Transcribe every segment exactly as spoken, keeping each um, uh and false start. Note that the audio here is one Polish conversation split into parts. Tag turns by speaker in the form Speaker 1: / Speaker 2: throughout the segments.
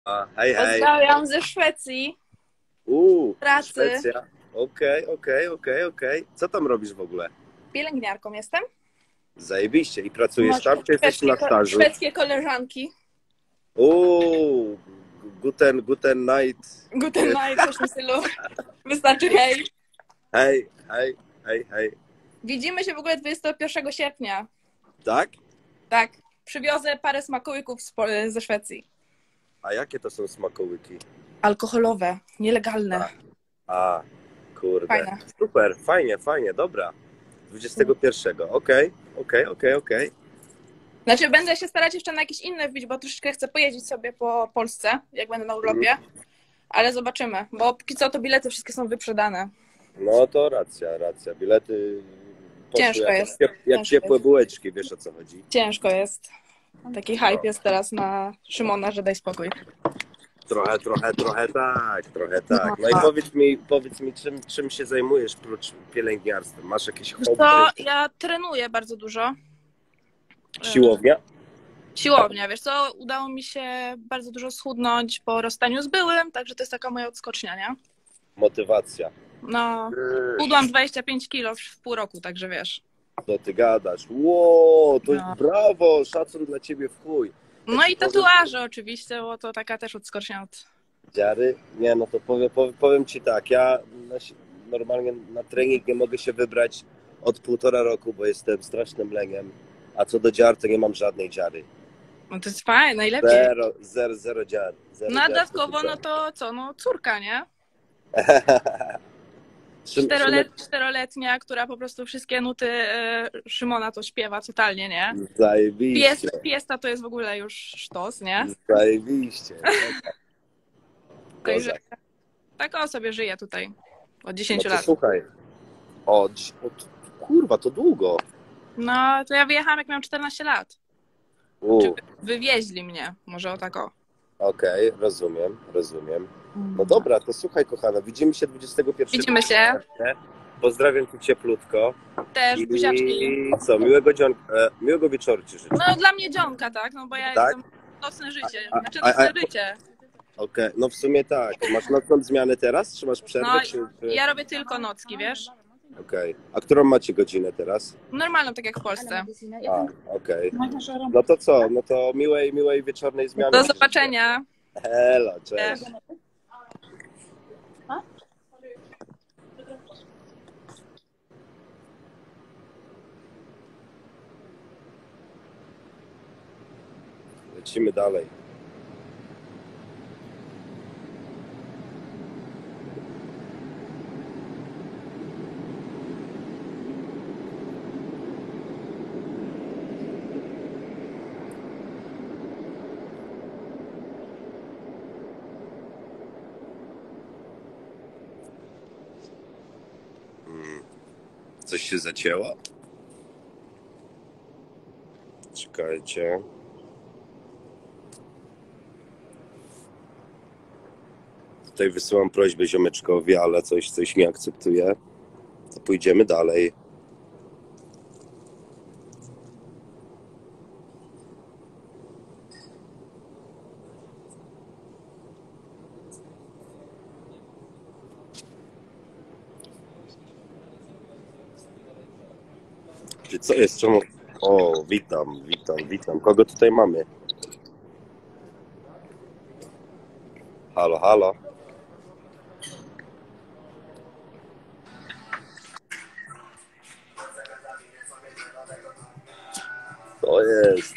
Speaker 1: A, hej, hej.
Speaker 2: Pozdrawiam ze Szwecji,
Speaker 1: Uuu,
Speaker 2: pracy.
Speaker 1: Szwecja. Okej, okej, okej, okej. Co tam robisz w ogóle?
Speaker 2: Pielęgniarką jestem.
Speaker 1: Zajebiście. I pracujesz
Speaker 2: Masz
Speaker 1: tam, czy jesteś
Speaker 2: szwedzkie,
Speaker 1: na
Speaker 2: ko-
Speaker 1: stażu?
Speaker 2: szwedzkie koleżanki.
Speaker 1: Uuu, guten, guten night.
Speaker 2: Guten Night, coś w tym stylu. Wystarczy hej.
Speaker 1: Hej, hej, hej, hej.
Speaker 2: Widzimy się w ogóle dwudziestego pierwszego sierpnia.
Speaker 1: Tak?
Speaker 2: Tak. Przywiozę parę smakołyków z, Po- ze Szwecji.
Speaker 1: A jakie to są smakołyki?
Speaker 2: Alkoholowe, nielegalne.
Speaker 1: A, kurde.
Speaker 2: Fajne.
Speaker 1: Super, fajnie, fajnie, dobra. dwudziestego pierwszego. Okej, okej, okej, okej.
Speaker 2: Znaczy będę się starać jeszcze na jakieś inne wbić, bo troszeczkę chcę pojeździć sobie po Polsce, jak będę na urlopie. Ale zobaczymy, bo póki co to bilety wszystkie są wyprzedane.
Speaker 1: No to racja, racja. Bilety poszły
Speaker 2: Ciężko
Speaker 1: jak,
Speaker 2: jest.
Speaker 1: jak, jak
Speaker 2: Ciężko
Speaker 1: ciepłe
Speaker 2: jest.
Speaker 1: bułeczki, wiesz o co chodzi.
Speaker 2: Ciężko jest. Taki hype jest teraz na Szymona, że daj spokój.
Speaker 1: Trochę, trochę, trochę tak, trochę tak. No i powiedz mi, powiedz mi czym, czym się zajmujesz prócz pielęgniarstwa? Masz jakieś
Speaker 2: Wiesz
Speaker 1: hobby?
Speaker 2: co, ja trenuję bardzo dużo.
Speaker 1: Siłownia?
Speaker 2: Siłownia, wiesz co, udało mi się bardzo dużo schudnąć po rozstaniu z byłym, także to jest taka moja odskocznia, nie?
Speaker 1: Motywacja.
Speaker 2: No, chudłam dwadzieścia pięć kilo w pół roku, także wiesz.
Speaker 1: Co ty gadasz? Ło, to
Speaker 2: No.
Speaker 1: brawo, szacun dla ciebie w chuj.
Speaker 2: No i tatuaże oczywiście, bo to taka też odskocznia od...
Speaker 1: Dziary? Nie, no to powiem, powiem, powiem ci tak, ja na, normalnie na trening nie mogę się wybrać od półtora roku, bo jestem strasznym leniem, a co do dziar, to nie mam żadnej dziary.
Speaker 2: No to jest fajne, najlepiej.
Speaker 1: Zero, zero, zero dziar. Zero
Speaker 2: No a
Speaker 1: dziar,
Speaker 2: dodatkowo, no to co, no córka, nie?
Speaker 1: Szym,
Speaker 2: Czterolet,
Speaker 1: Szymek,
Speaker 2: czteroletnia, która po prostu wszystkie nuty e, Szymona to śpiewa totalnie, nie? Pies,
Speaker 1: zajebiście,
Speaker 2: piesta to jest w ogóle już sztos, nie?
Speaker 1: zajebiście.
Speaker 2: Także
Speaker 1: Kozak.
Speaker 2: tak o sobie żyje tutaj od
Speaker 1: No
Speaker 2: dziesięciu
Speaker 1: to
Speaker 2: lat.
Speaker 1: słuchaj, o, dziś- o, t- kurwa, to długo.
Speaker 2: No to ja wyjechałam jak miałam czternaście lat.
Speaker 1: U,
Speaker 2: Czy wywieźli mnie, może o tak o.
Speaker 1: Okej, rozumiem, rozumiem. No dobra, to słuchaj kochana, widzimy się dwudziestego pierwszego.
Speaker 2: Widzimy się.
Speaker 1: Pozdrawiam cię cieplutko.
Speaker 2: Też buziaczki.
Speaker 1: I co, miłego, dzion... e, miłego wieczoru ci życzę.
Speaker 2: No dla mnie dzionka, tak? No bo ja
Speaker 1: Tak?
Speaker 2: jestem nocne życie.
Speaker 1: A- a-
Speaker 2: Znaczy
Speaker 1: a-
Speaker 2: nocne
Speaker 1: a-
Speaker 2: życie.
Speaker 1: Okej, no w sumie tak. Masz nocną zmianę teraz, czy masz przerwę?
Speaker 2: No
Speaker 1: czy... czy-
Speaker 2: ja robię tylko nocki, wiesz?
Speaker 1: Okej, a którą macie godzinę teraz?
Speaker 2: Normalną, tak jak w Polsce.
Speaker 1: A, okej. No to co, no to miłej, miłej wieczornej zmiany.
Speaker 2: Do
Speaker 1: ci życzę.
Speaker 2: zobaczenia.
Speaker 1: Helo, cześć. Lecimy dalej. Hmm. Coś się zacięło? Czekajcie. Tutaj wysyłam prośbę ziomeczkowi, ale coś, coś nie akceptuje. To pójdziemy dalej. Czy co jest? Czemu? O, witam, witam, witam. Kogo tutaj mamy? Halo, halo. To jest.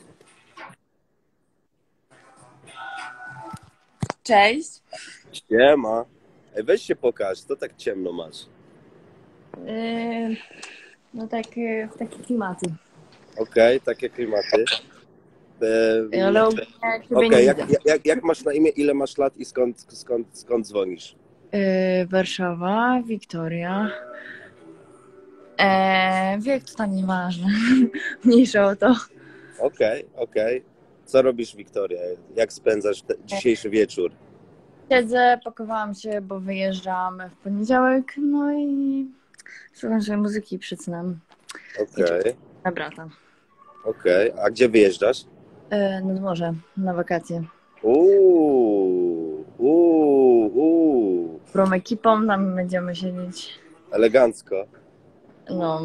Speaker 3: Cześć.
Speaker 1: Siema. Ej, weź się pokaż, co tak ciemno masz?
Speaker 3: Yy, no tak, yy, w takie klimaty.
Speaker 1: Okej, takie klimaty. E,
Speaker 3: Ale ogólnie ciebie
Speaker 1: Okej,
Speaker 3: nie
Speaker 1: jak,
Speaker 3: widzę.
Speaker 1: jak, jak, jak masz na imię, ile masz lat i skąd, skąd, skąd dzwonisz?
Speaker 3: Yy, Warszawa, Wiktoria. Eee, wiek to tam nieważne. Mniejsza o to.
Speaker 1: Okej, okej. Co robisz, Wiktoria? Jak spędzasz te, dzisiejszy wieczór?
Speaker 3: Siedzę, pakowałam się, bo wyjeżdżam w poniedziałek, no i słucham sobie muzyki przed snem.
Speaker 1: Okej,
Speaker 3: Na brata.
Speaker 1: okej. A gdzie wyjeżdżasz?
Speaker 3: Yy, nad morze, na wakacje.
Speaker 1: Uuu, uuu, uuu.
Speaker 3: Dobrą ekipą tam będziemy siedzieć.
Speaker 1: Elegancko.
Speaker 3: No,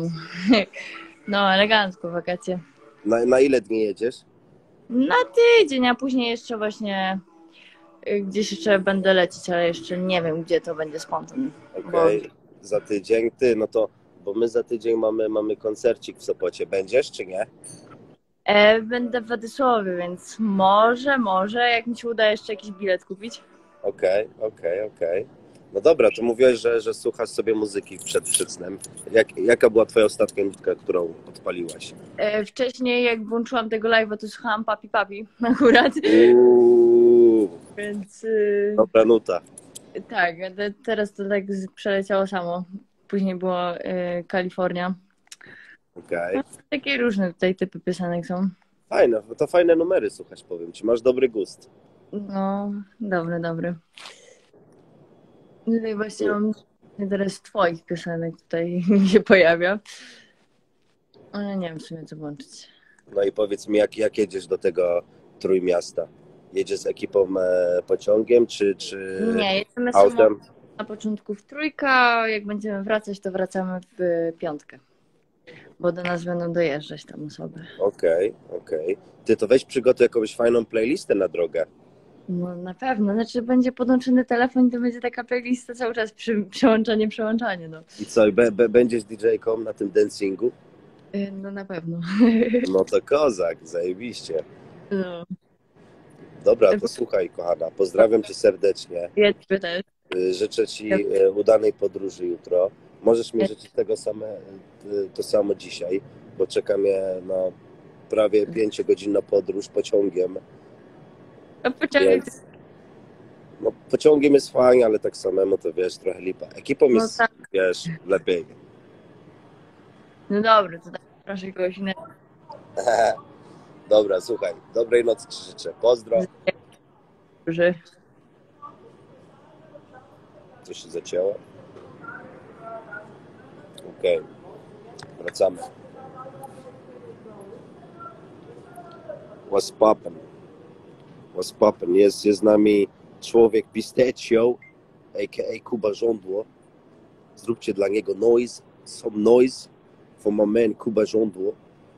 Speaker 3: no elegancko wakacje.
Speaker 1: Na, na ile dni jedziesz?
Speaker 3: Na tydzień, a później jeszcze właśnie y, gdzieś jeszcze będę lecieć, ale jeszcze nie wiem, gdzie to będzie spontan.
Speaker 1: Okej, za tydzień. Ty, no to, bo my za tydzień mamy, mamy koncercik w Sopocie. Będziesz, czy nie?
Speaker 3: E, będę w Władysławie, więc może, może, jak mi się uda jeszcze jakiś bilet kupić.
Speaker 1: Okej, okej, okej. No dobra, to mówiłeś, że, że słuchasz sobie muzyki przed, przed snem. Jak, jaka była twoja ostatnia nutka, którą odpaliłaś?
Speaker 3: E, wcześniej, jak włączyłam tego live'a, to słuchałam Papi Papi akurat,
Speaker 1: Uuu,
Speaker 3: więc y,
Speaker 1: dobra nuta.
Speaker 3: tak, te, teraz to tak z- przeleciało samo. Później było y, Kalifornia.
Speaker 1: Okej.
Speaker 3: Takie różne tutaj typy piosenek są.
Speaker 1: Fajne, to fajne numery słuchasz, powiem ci. Masz dobry gust.
Speaker 3: No, dobry, dobry. Tutaj właśnie mam teraz twoich piosenek tutaj mi się pojawia. Ale nie wiem w sumie co włączyć.
Speaker 1: No i powiedz mi, jak, jak jedziesz do tego Trójmiasta? Jedziesz z ekipą e, pociągiem, czy, czy
Speaker 3: Nie, jedziemy samo
Speaker 1: autem?
Speaker 3: na początku w trójkę, a jak będziemy wracać, to wracamy w piątkę. Bo do nas będą dojeżdżać tam osoby.
Speaker 1: Okej, okej. Ty to weź przygotuj jakąś fajną playlistę na drogę.
Speaker 3: No na pewno, znaczy będzie podłączony telefon i to będzie taka playlista cały czas przy, przełączanie, przełączanie, no.
Speaker 1: I co, i be, be, będziesz didżejką na tym dancingu?
Speaker 3: Y, No na pewno.
Speaker 1: No to kozak, zajebiście.
Speaker 3: No,
Speaker 1: Dobra, to słuchaj, kochana, pozdrawiam cię serdecznie.
Speaker 3: jedźmy też.
Speaker 1: Y, Życzę ci e, udanej podróży jutro. Możesz mi życzyć tego same, y, to samo dzisiaj, bo czeka mnie na prawie pięciogodzinna podróż pociągiem.
Speaker 3: A pociągiem
Speaker 1: Więc, no, pociągiem jest fajnie, ale tak samemu to wiesz, trochę lipa. Ekipą
Speaker 3: No
Speaker 1: jest,
Speaker 3: tak.
Speaker 1: wiesz, lepiej.
Speaker 3: No dobra, to tak proszę kogoś innego.
Speaker 1: Dobra, słuchaj, dobrej nocy ci życzę. Pozdro.
Speaker 3: Że
Speaker 1: Coś się zacięło? Okej, wracamy. What's poppin'? What's poppin'? Jest, jest z nami człowiek Pistachio, a k a. Kuba Żądło. Zróbcie dla niego noise, some noise for my man Kuba Żądło.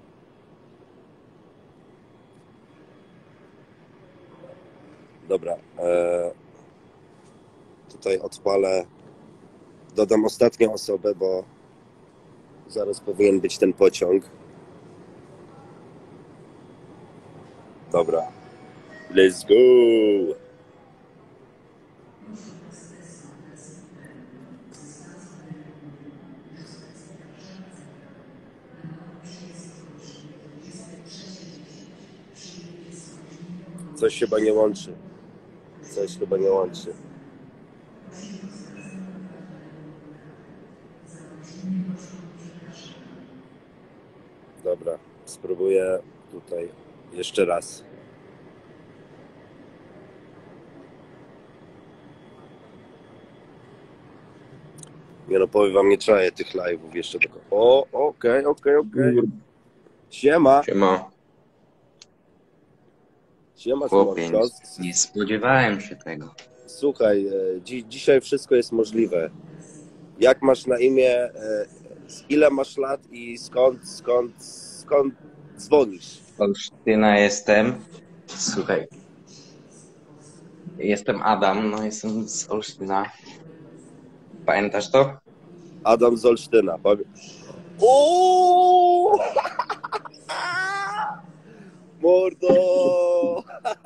Speaker 1: Dobra, e, tutaj odpalę, dodam ostatnią osobę, bo zaraz powinien być ten pociąg. Dobra, let's go! Coś chyba nie łączy. Coś chyba nie łączy. Dobra, spróbuję tutaj jeszcze raz. Nie no, powiem wam, nie czaję tych live'ów jeszcze tylko. O, okej, okej, okej. Siema,
Speaker 4: Siema,
Speaker 1: siema,
Speaker 4: chłopie, nie,
Speaker 1: Słonko.
Speaker 4: nie spodziewałem się tego.
Speaker 1: Słuchaj, e, dzi dzisiaj wszystko jest możliwe. Jak masz na imię, e, ile masz lat i skąd, skąd, skąd dzwonisz?
Speaker 4: Z Olsztyna jestem. Słuchaj, jestem Adam, no jestem z Olsztyna. Pamiętasz to?
Speaker 1: Adam z Olsztyna. Powie... O! Mordo!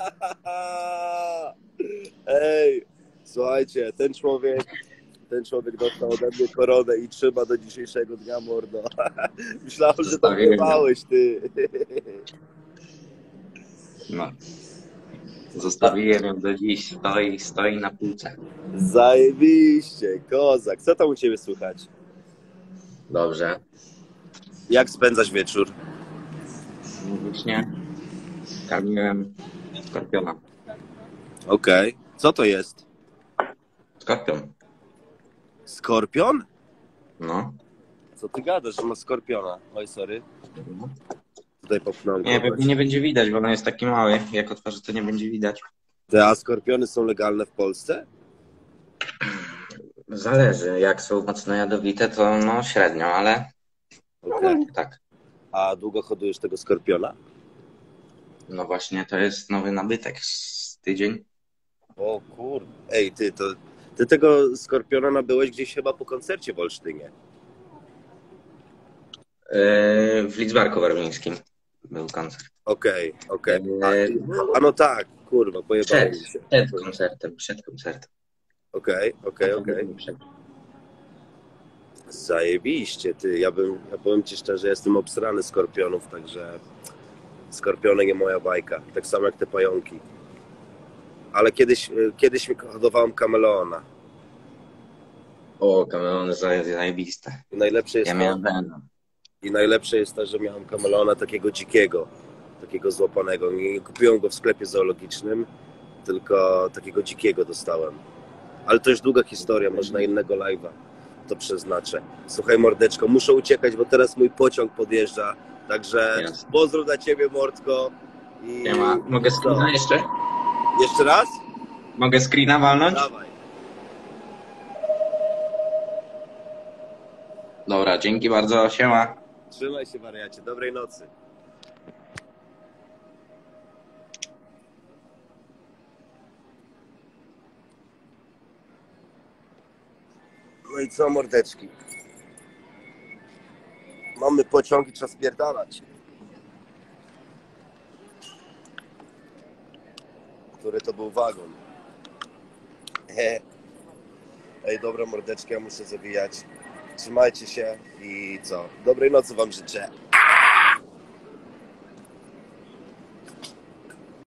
Speaker 1: Ej, słuchajcie, ten człowiek, ten człowiek dostał ode mnie koronę i trzyma do dzisiejszego dnia, mordo. Myślałem, że to
Speaker 4: Zostawiłem ją.
Speaker 1: wybałeś, ty.
Speaker 4: No. Zostawiłem ją do dziś, stoi, stoi na półce.
Speaker 1: Zajebiście, kozak. Co tam u ciebie słychać?
Speaker 4: Dobrze.
Speaker 1: Jak spędzasz wieczór?
Speaker 4: Właśnie karmiłem skorpiona.
Speaker 1: Okej. Co to jest?
Speaker 4: Skorpion.
Speaker 1: Skorpion?
Speaker 4: No.
Speaker 1: Co ty gadasz, że ma skorpiona? Oj, sorry. Tutaj popchnąłem
Speaker 4: Nie,
Speaker 1: kogoś.
Speaker 4: pewnie nie będzie widać, bo on jest taki mały. Jak otworzę, to nie będzie widać.
Speaker 1: Te a skorpiony są legalne w Polsce?
Speaker 4: Zależy, jak są mocno jadowite, to no średnio, ale
Speaker 1: Okej.
Speaker 4: no, tak.
Speaker 1: A długo hodujesz tego skorpiona?
Speaker 4: No właśnie, to jest nowy nabytek z tydzień.
Speaker 1: O kurde. Ej, ty, to, ty tego skorpiona nabyłeś gdzieś chyba po koncercie w Olsztynie.
Speaker 4: Yy, w Lidzbarku Warmińskim był koncert.
Speaker 1: Okej, okej. A,
Speaker 4: Yy,
Speaker 1: a no tak, kurwa, pojebało
Speaker 4: Przed,
Speaker 1: mi się.
Speaker 4: przed koncertem, przed koncertem.
Speaker 1: Okej, okej, okej.
Speaker 4: Przed.
Speaker 1: Zajebiście, ty. Ja bym, ja powiem ci szczerze, jestem obsrany skorpionów, także skorpiony nie moja bajka. Tak samo jak te pająki. Ale kiedyś, kiedyś mi hodowałem kameleona.
Speaker 4: O, kameleony zajebiste.
Speaker 1: I najlepsze jest
Speaker 4: Ja
Speaker 1: to,
Speaker 4: miałem Venom.
Speaker 1: i najlepsze jest to, że miałem kameleona takiego dzikiego, takiego złapanego. Nie kupiłem go w sklepie zoologicznym, tylko takiego dzikiego dostałem. Ale to już długa historia, może na innego live'a to przeznaczę. Słuchaj, mordeczko, muszę uciekać, bo teraz mój pociąg podjeżdża. Także
Speaker 4: Jasne.
Speaker 1: pozdrów dla ciebie, mordko. I
Speaker 4: Nie ma. Mogę
Speaker 1: co?
Speaker 4: screena jeszcze?
Speaker 1: Jeszcze raz?
Speaker 4: Mogę screena walnąć?
Speaker 1: Dawaj.
Speaker 4: Dobra, dzięki bardzo, siema.
Speaker 1: Trzymaj się, wariacie. Dobrej nocy. No i co, mordeczki? Mamy pociąg i trzeba spierdalać. Który to był wagon? He. Ej, dobra, mordeczki, ja muszę zawijać. Trzymajcie się i co? Dobrej nocy wam życzę.